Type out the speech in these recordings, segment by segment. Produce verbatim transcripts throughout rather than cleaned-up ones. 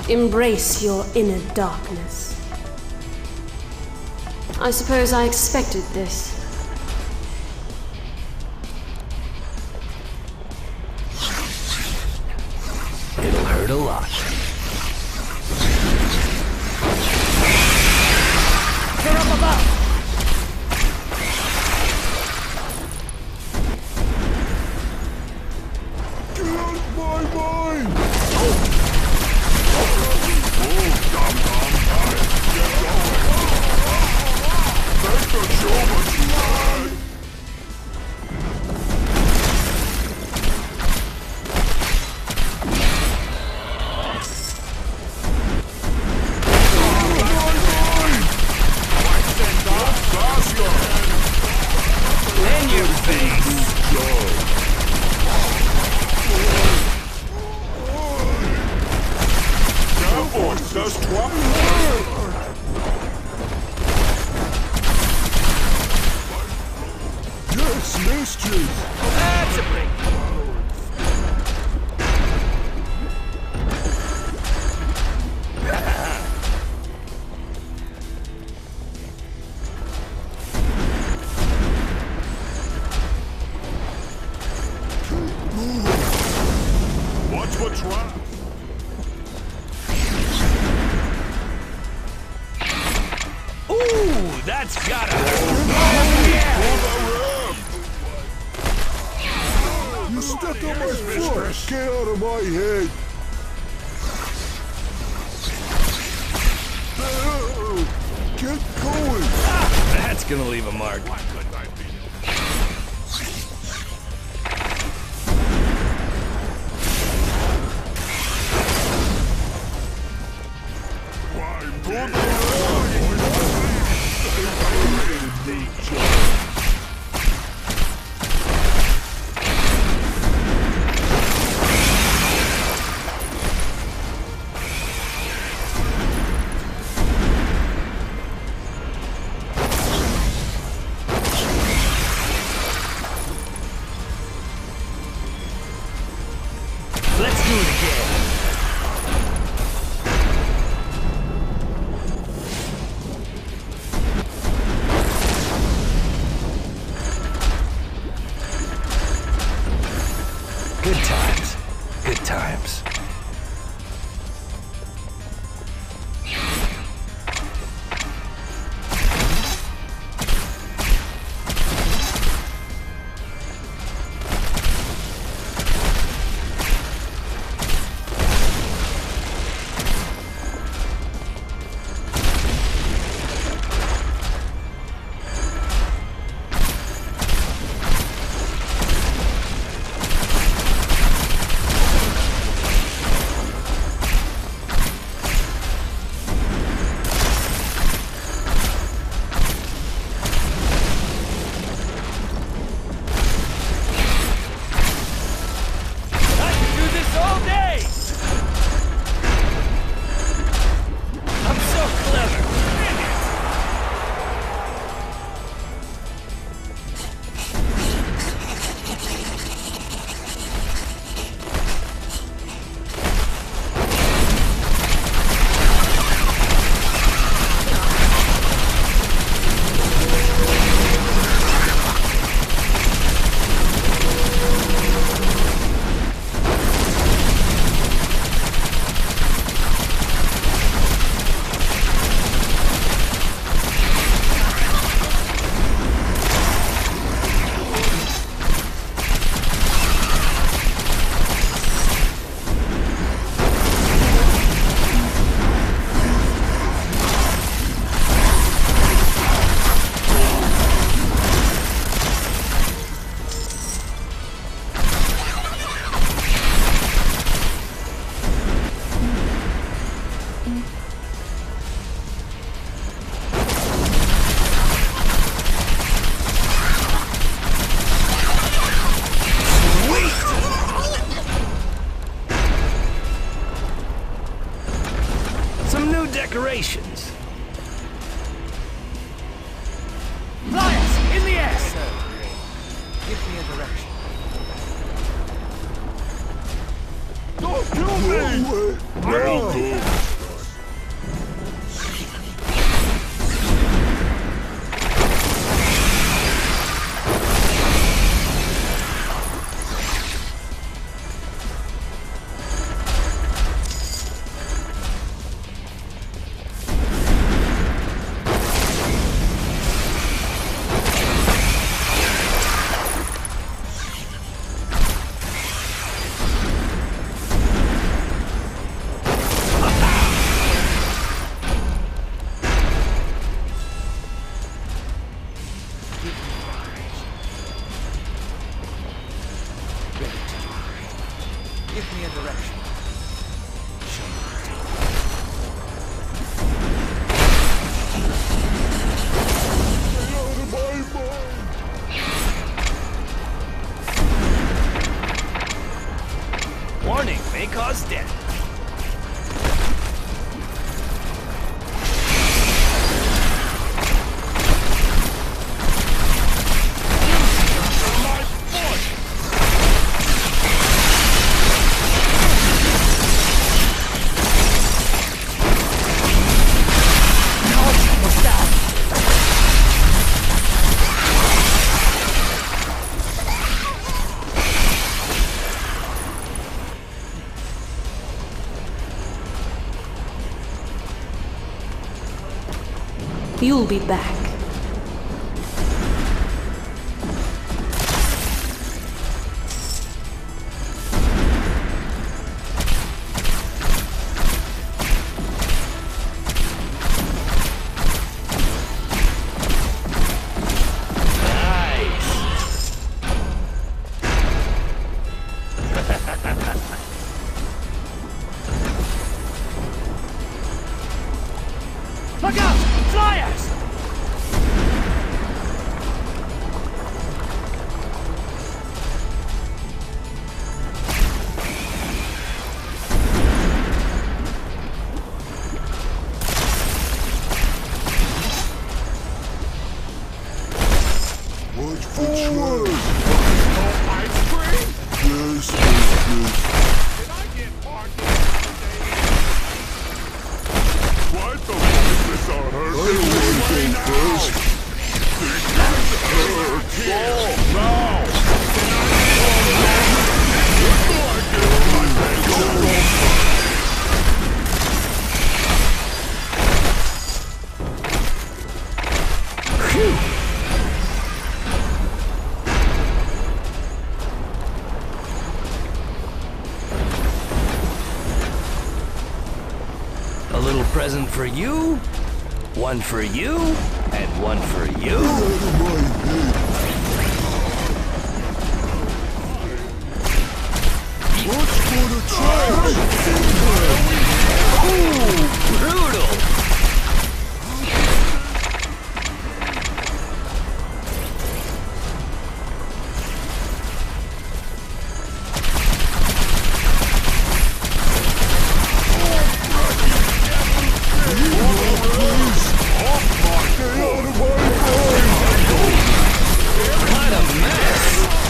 Embrace your inner darkness. I suppose I expected this. It'll hurt a lot. Get up above! Get out of my mind! Oh! Oh, dumb, dumb, dumb. Get going! Thank you so much, man! In your face! Cowboy says twat! Yes, mischief! That's a break! Watch what's right! Ooh, that's gotta hurt! You stepped on my foot! Get out of my head! Get going! Ah, that's gonna leave a mark. Let's do it again. Good times. Good times. Decorations. Flyers in the air. So, give me a direction. Don't kill Well done. Give me a direction. Show me. Stay out of my mind! Warning, may cause death. You'll be back. Look out! Flyers! Watch for traps! No ice cream? Yes, yes, yes. Did I get parked in What the fuck is this on her? I don't want to go first. This hurts. Fall now! What do I do? I may go A little present for you, one for you, and one for you. out of my head. Watch for the traps! Ooh, brutal! What a mess!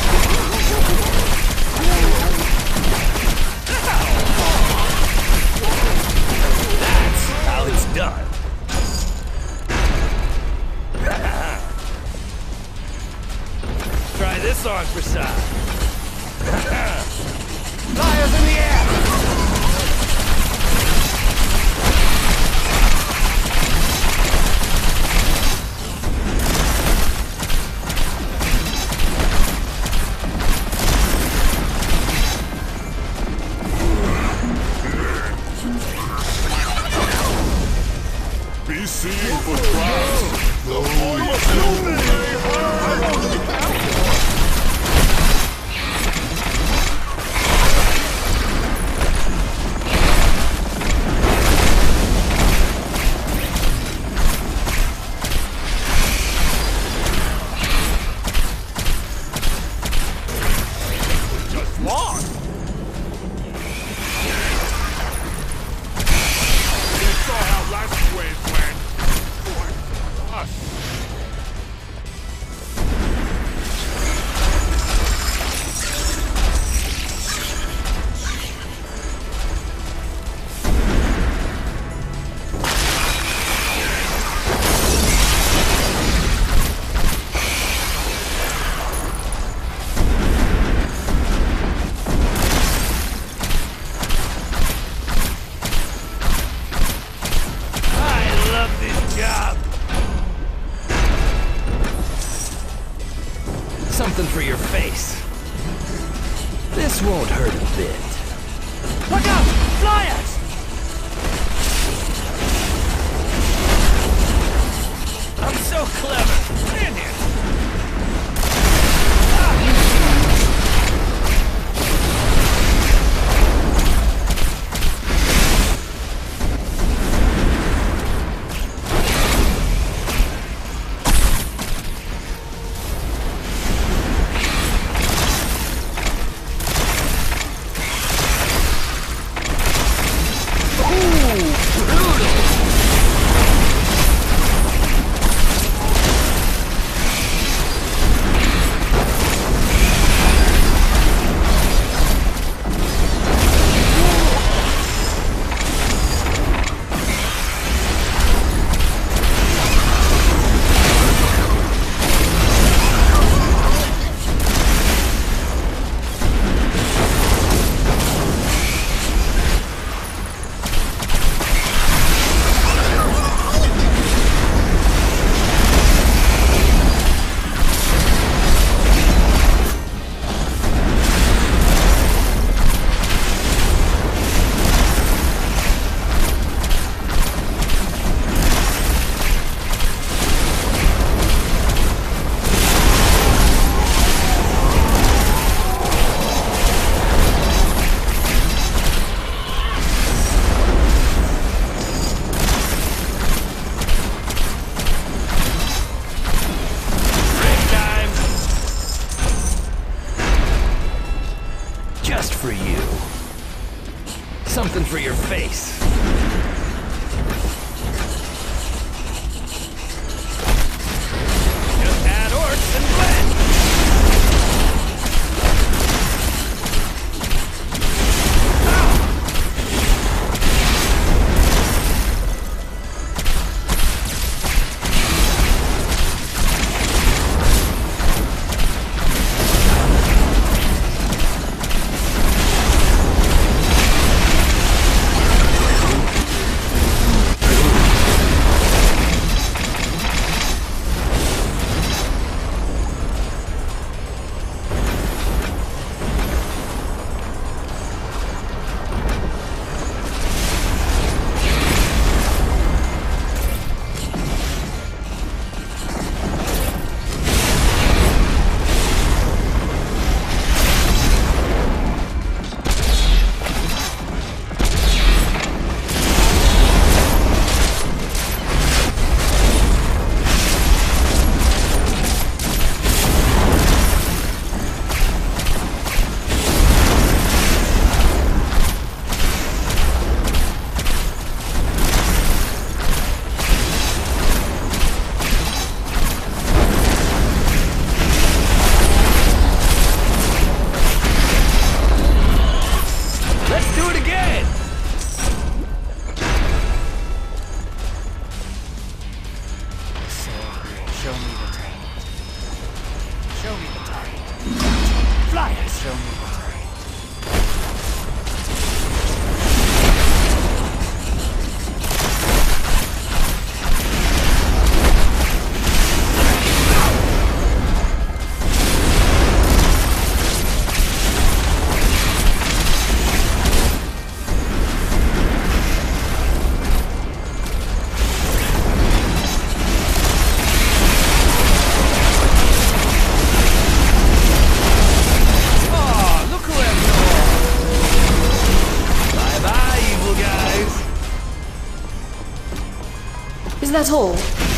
That's how it's done. Try this on for size. Flyers in the air! Be seen for traps! The just lost. They saw how last wave went. Us. something for your face. Just add orcs and blend. Show me the target. Show me the target. Fly it. Show me the target. Is that all?